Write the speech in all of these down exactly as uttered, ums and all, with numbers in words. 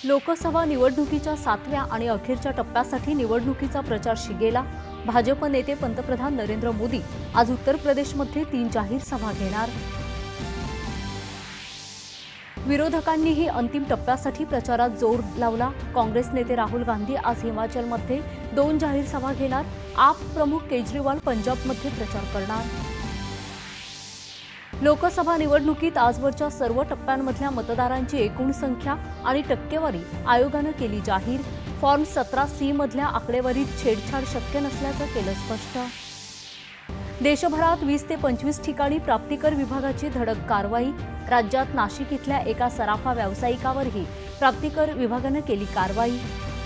लोकसभा निवडणुकीच्या सातव्या आणि अखेरच्या टप्प्यासाठी निवडणुकीचा प्रचार शिगेला। भाजप नेते पंतप्रधान नरेंद्र मोदी आज उत्तर प्रदेशमध्ये तीन जाहीर सभा घेणार। विरोधकांनीही अंतिम टप्प्यासाठी प्रचारात जोर लावला। काँग्रेस नेते राहुल गांधी आज हिमाचलमध्ये दोन जाहीर सभा घेणार। आप प्रमुख केजरीवाल पंजाबमध्ये प्रचार करणार। लोकसभा निवडणुकीत आजवरच्या सर्व टप्प्यांमधल्या मतदारांची एकूण संख्या आणि टक्केवारी आयोगानं केली जाहीर। फॉर्म सतरा सी मधल्या आकडेवारीत छेडछाड शक्य नसल्याचं केलं स्पष्ट। देशभरात वीस ते पंचवीस ठिकाणी प्राप्तिकर विभागाची धडक कारवाई। राज्यात नाशिक इथल्या एका सराफा व्यावसायिकावरही प्राप्तिकर विभागानं केली कारवाई।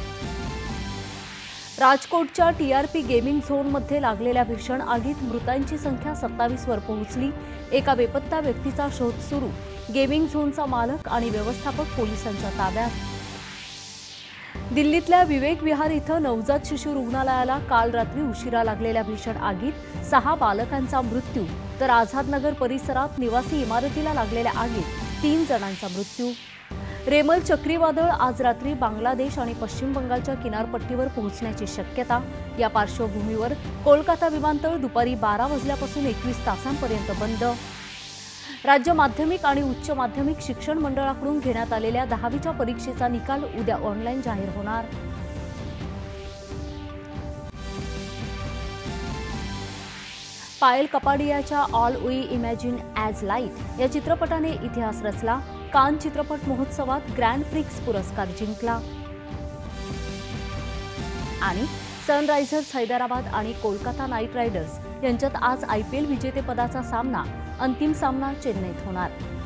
राजकोटच्या टीआरपी गेमिंग झोनमध्ये लागलेल्या भीषण आगीत मृतांची संख्या सत्तावीस वर पोहोचली। एका बेपत्ता व्यक्तीचा शोध सुरू। गेमिंग झोनचा मालक आणि व्यवस्थापक पोलिसांच्या ताब्यात। दिल्लीतल्या विवेक विहार इथं नवजात शिशु रुग्णालयाला काल रात्री उशिरा लागलेल्या भीषण आगीत सहा बालकांचा मृत्यू, तर आझादनगर परिसरात निवासी इमारतीला लागलेल्या आगीत तीन जणांचा मृत्यू। रेमल चक्रीवादळ आज रात्री बांगलादेश आणि पश्चिम बंगालच्या किनारपट्टीवर पोहोचण्याची शक्यता। या पार्श्वभूमीवर कोलकाता विमानतळ दुपारी बारा वाजल्यापासून एकवीस तासांपर्यंत बंद। राज्य माध्यमिक आणि उच्च माध्यमिक शिक्षण मंडळाकडून घेण्यात आलेल्या दहावीच्या परीक्षेचा निकाल उद्या ऑनलाईन जाहीर होणार। पायल कपाडियाच्या all we imagine as light या चित्रपटाने इतिहास रचला। कान चित्रपट महोत्सवात ग्रँड प्रिक्स पुरस्कार जिंकला। आणि सनरायझर्स हैदराबाद आणि कोलकाता नाईट रायडर्स यांच्यात आज आयपीएल विजेतेपदाचा सामना। अंतिम सामना चेन्नईत होणार।